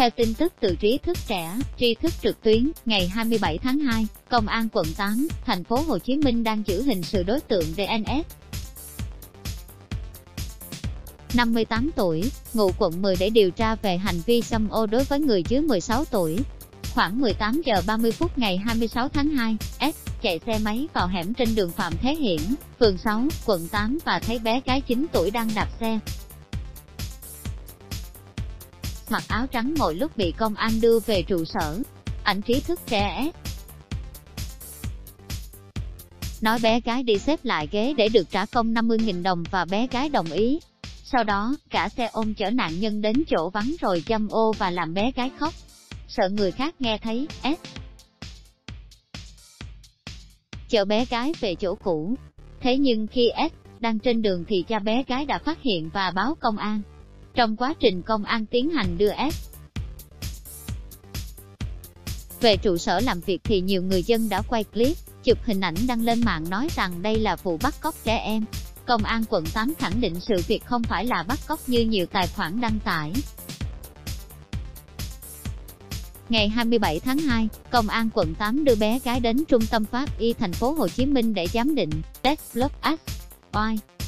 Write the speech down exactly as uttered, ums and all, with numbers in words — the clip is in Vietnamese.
Theo tin tức từ Trí thức trẻ, tri thức trực tuyến, ngày hai mươi bảy tháng hai, Công an quận tám, thành phố Hồ Chí Minh đang giữ hình sự đối tượng đê en ét. năm mươi tám tuổi, ngụ quận mười để điều tra về hành vi xâm ô đối với người dưới mười sáu tuổi. Khoảng mười tám giờ ba mươi phút ngày hai mươi sáu tháng hai, S chạy xe máy vào hẻm trên đường Phạm Thế Hiển, phường sáu, quận tám và thấy bé gái chín tuổi đang đạp xe. Mặc áo trắng ngồi lúc bị công an đưa về trụ sở. Ảnh Trí thức trẻ S nói bé gái đi xếp lại ghế để được trả công năm mươi nghìn đồng và bé gái đồng ý. Sau đó, cả xe ôm chở nạn nhân đến chỗ vắng rồi dâm ô và làm bé gái khóc. Sợ người khác nghe thấy, S chở bé gái về chỗ cũ. Thế nhưng khi S đang trên đường thì cha bé gái đã phát hiện và báo công an. Trong quá trình công an tiến hành đưa S về trụ sở làm việc thì nhiều người dân đã quay clip, chụp hình ảnh đăng lên mạng nói rằng đây là vụ bắt cóc trẻ em. Công an quận tám khẳng định sự việc không phải là bắt cóc như nhiều tài khoản đăng tải. Ngày hai mươi bảy tháng hai, Công an quận tám đưa bé gái đến Trung tâm Pháp y thành phố Hồ Chí Minh để giám định, test blood H Y.